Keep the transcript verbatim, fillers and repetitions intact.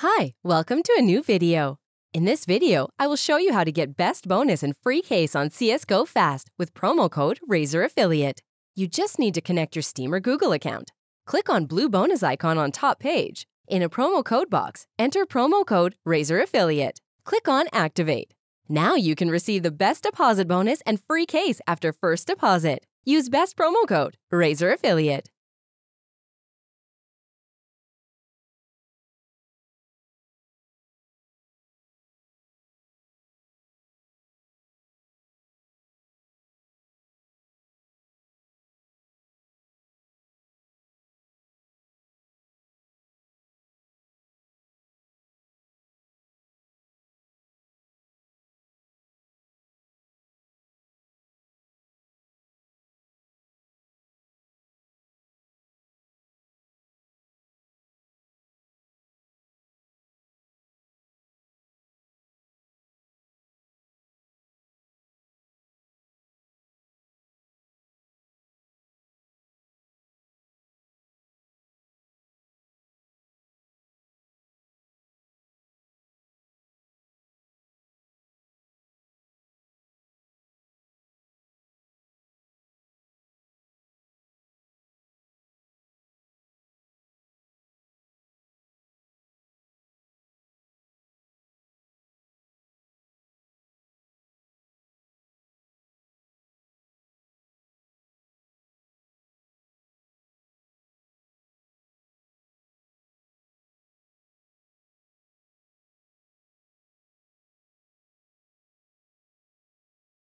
Hi, welcome to a new video. In this video, I will show you how to get best bonus and free case on Csgofast with promo code RAZORAffiliate. You just need to connect your Steam or Google account. Click on blue bonus icon on top page. In a promo code box, enter promo code RAZORAffiliate. Click on Activate. Now you can receive the best deposit bonus and free case after first deposit. Use best promo code RAZORAffiliate.